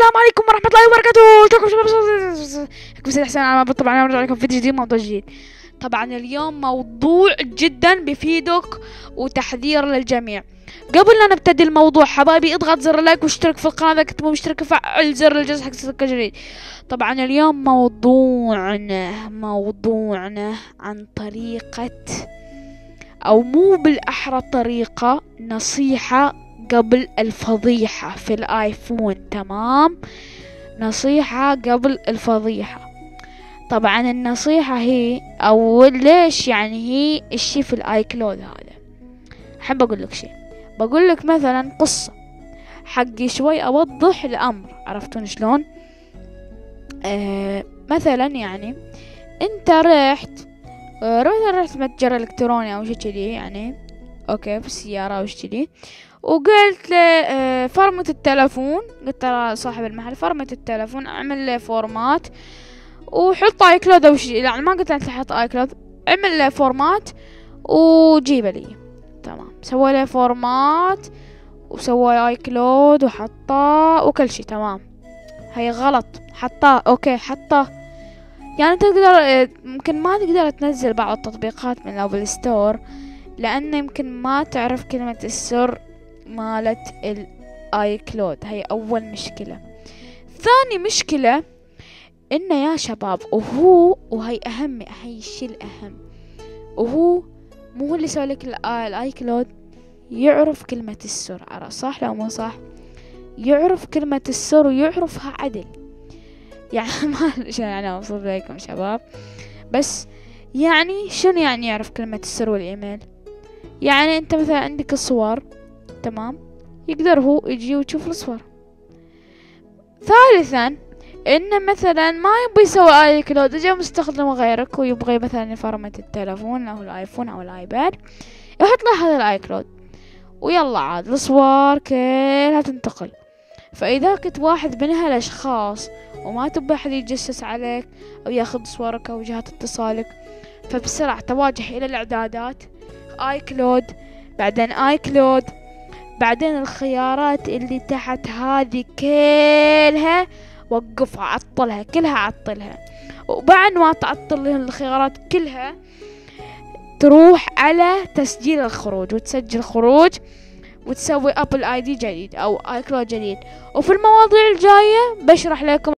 السلام عليكم ورحمة الله وبركاته. شكرا شباب. سيد حسين. أنا طبعا أنا برجع لكم فيديو جديد، موضوع جديد. طبعا اليوم موضوع جدا بيفيدك وتحذير للجميع. قبل لا نبتدي الموضوع حبايبي، اضغط زر اللايك واشترك في القناة إذا كنت مو مشترك، وفعل زر الجرس حق يوصلك الجديد. طبعا اليوم موضوعنا عن طريقة، أو مو بالأحرى طريقة، نصيحة قبل الفضيحة في الايفون. تمام، نصيحة قبل الفضيحة. طبعا النصيحة هي، او ليش يعني هي الشي في الاي كلود هذا، احب اقول لك شي. بقول لك مثلا قصة حقي شوي اوضح الامر، عرفتون شلون؟ مثلا يعني انت رحت متجر الكتروني او شي كذي، يعني اوكي في السيارة او شي كذي، وقلت له فرمة التلفون، قلت له صاحب المحل فرمة التلفون اعمل له فورمات وحط اي كلود او شي، يعني ما قلت له حط اي كلود، اعمل له فورمات وجيبه لي. تمام، سوى له فورمات وسوى اي كلود وحطاه وكل شي تمام. هي غلط، حطاه اوكي حطاه. يعني تقدر يمكن ما تقدر تنزل بعض التطبيقات من الابل ستور، لأن يمكن ما تعرف كلمة السر مالت الاي كلود. هي اول مشكلة. ثاني مشكلة انه يا شباب، وهي اهم، هي الشي الاهم، وهو مو اللي يسوي لك الاي كلود يعرف كلمة السر، عرف صح لو مو صح؟ يعرف كلمة السر ويعرفها عدل. يعني ما يعني اوصف لكم شباب، بس يعني شنو يعني يعرف كلمة السر والايميل؟ يعني انت مثلا عندك الصور تمام، يقدر هو يجي ويشوف الصور. ثالثا انه مثلا ما يبي يسوي اي كلود، جاء مستخدم غيرك ويبغي مثلا فرمة التلفون او الايفون او الايباد، يحط له هذا الاي كلود ويلا عاد الصور كلها تنتقل. فاذا كنت واحد من هالاشخاص وما تبي احد يتجسس عليك او ياخذ صورك او جهات اتصالك، فبسرعة تواجه الى الاعدادات، اي كلود، بعدين اي كلود، بعدين الخيارات اللي تحت هذه كلها وقفها، عطلها كلها، عطلها. وبعد ما تعطل الخيارات كلها، تروح على تسجيل الخروج وتسجل خروج وتسوي ابل اي دي جديد او اي كلود جديد. وفي المواضيع الجاية بشرح لكم